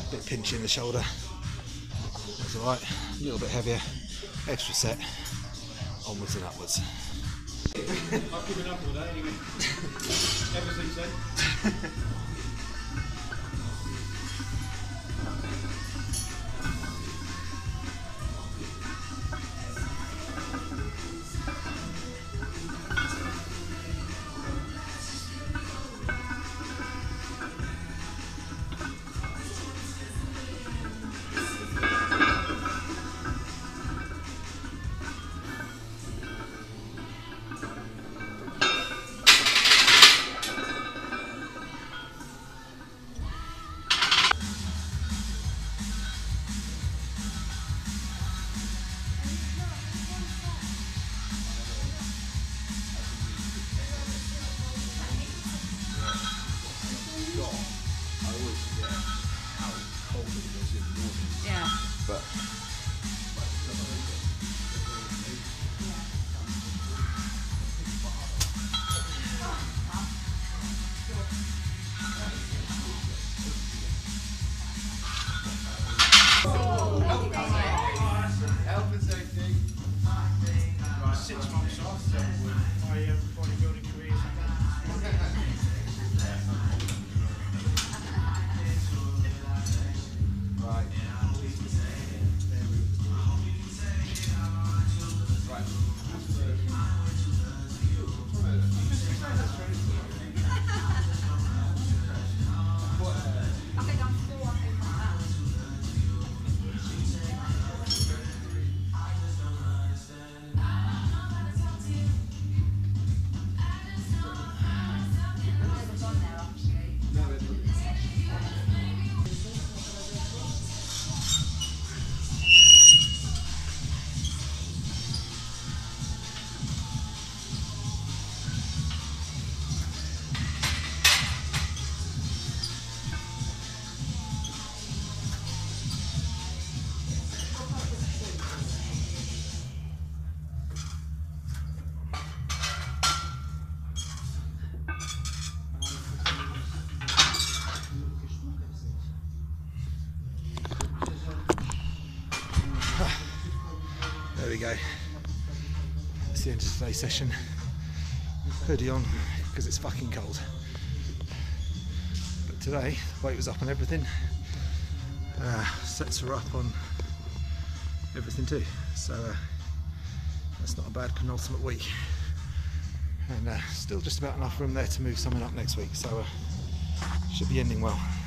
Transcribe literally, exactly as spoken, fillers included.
bit pinchy in the shoulder. That's alright. A little bit heavier. Extra set. Onwards and upwards. I've given up all that anyway. Ever since then. But Health and safety. Six months off. My um, bodybuilding career. right. There we go. That's the end of today's session. Hoodie on because it's fucking cold. But today, weight was up on everything. Uh, sets are up on everything too. So uh, that's not a bad penultimate week. And uh, still just about enough room there to move something up next week. So uh, should be ending well.